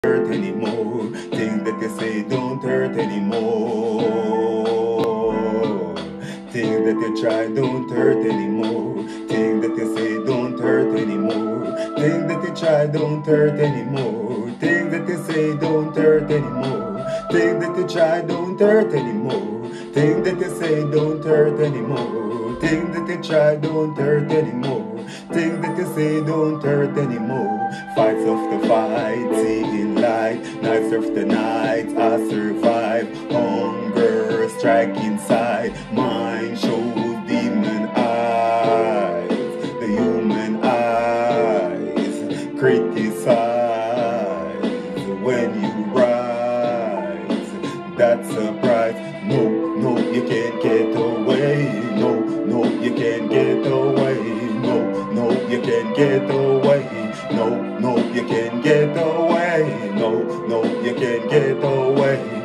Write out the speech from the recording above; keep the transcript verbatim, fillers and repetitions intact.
hurt anymore. Things that you say don't hurt anymore. Things that you try don't hurt anymore. Things that you say don't hurt anymore. Things that you try don't hurt anymore. Things that you say don't hurt anymore. Things that you try don't hurt anymore. Things that you say don't hurt anymore. Things that you try don't hurt anymore. Things that you say don't hurt anymore. Fights of the fight, seeing light. Nights of the night, I survive. Hunger strike inside. Mind shows demon eyes. The human eyes criticize when you rise. That's a price. No, no, you can't get away. No, no, you can't get away. No, no, you can't get away. No, no, you can't get away. No, no, you can't get away.